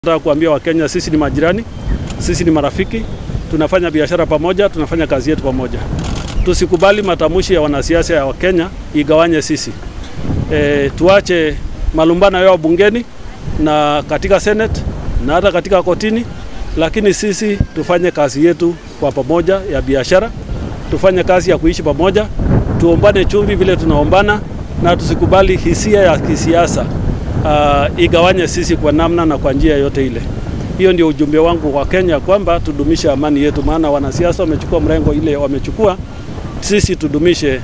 Nataka kuambia Wakenya sisi ni majirani, sisi ni marafiki, tunafanya biashara pamoja, tunafanya kazi yetu pamoja. Tusikubali matamshi ya wanasiasa ya Wakenya igawanye sisi. Tuache malumbano yao bungeni na katika Senate na hata katika kotini, lakini sisi tufanye kazi yetu kwa pamoja ya biashara, tufanye kazi ya kuishi pamoja, tuombane chumvi vile tunaombana, na tusikubali hisia ya kisiasa igawanye sisi kwa namna na kwa njia yote ile. Hiyo ndio ujumbe wangu kwa Kenya, kwamba tudumishe amani yetu, maana wanasiasa wamechukua mrengo ile wamechukua. Sisi tudumishe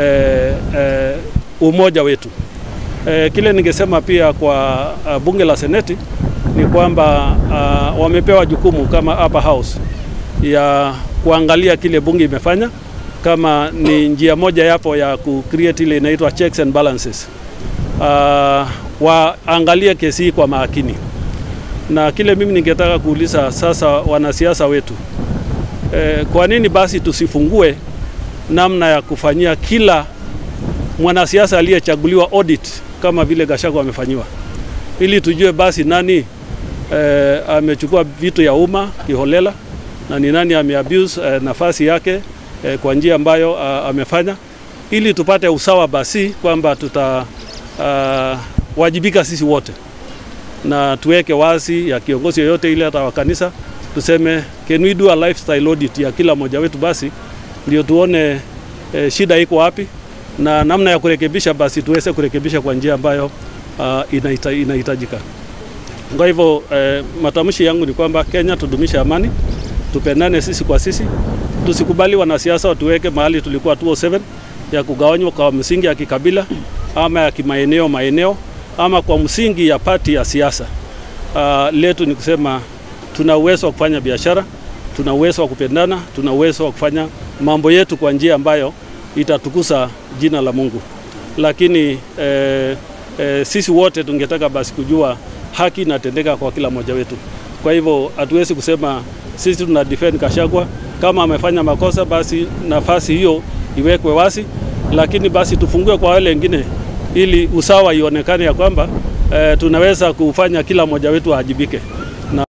umoja wetu. Kile ningesema pia kwa bunge la Seneti ni kwamba wamepewa jukumu kama upper house ya kuangalia kile bunge imefanya, kama ni njia moja yapo ya create ile inaitwa checks and balances. Waangalie kesi hii kwa makini. Na kile mimi ningetaka kuuliza sasa wanasiasa wetu, kwa nini basi tusifungue namna ya kufanyia kila mwanasiasa aliyechaguliwa audit kama vile Gachagua amefanyiwa, ili tujue basi nani amechukua vitu ya umma kiholela na ni nani ameabuse nafasi yake kwa njia ambayo amefanya, ili tupate usawa basi kwamba wajibika sisi wote, na tuweke wazi ya kiongozi yoyote ile, hata wa kanisa, tuseme can we do a lifestyle audit ya kila mmoja wetu, basi ndio tuone shida iko wapi na namna ya kurekebisha, basi tuweze kurekebisha kwa njia ambayo inahitajika. Kwa hivyo matamshi yangu ni kwamba Kenya tudumishe amani, tupendane sisi kwa sisi, tusikubali wanasiasa watuweke mahali tulikuwa 2007 ya kugawanywa kwa msingi ya kikabila ama ya kimaeneo ama kwa msingi ya party ya siasa. Letu ni kusema tuna uwezo wa kufanya biashara, tuna uwezo wa kupendana, tuna uwezo wa kufanya mambo yetu kwa njia ambayo itatukuza jina la Mungu. Lakini sisi wote tungetaka basi kujua haki inatendeka kwa kila mmoja wetu. Kwa hivyo hatuwezi kusema sisi tuna defend Gachagua, kama amefanya makosa basi nafasi hiyo iwekwe wazi, lakini basi tufungue kwa wale wengine ili usawa ionekane ya kwamba tunaweza kufanya kila mmoja wetu ajibike.